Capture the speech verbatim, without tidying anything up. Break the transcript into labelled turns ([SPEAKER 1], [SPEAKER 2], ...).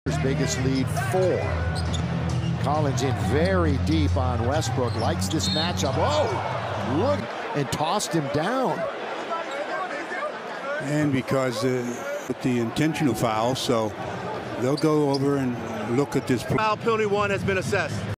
[SPEAKER 1] Biggest lead, four. Collins in very deep on Westbrook. Likes this matchup. Oh, look, and tossed him down.
[SPEAKER 2] And because uh, with the intentional foul, so they'll go over and look at this.
[SPEAKER 3] Foul penalty one has been assessed.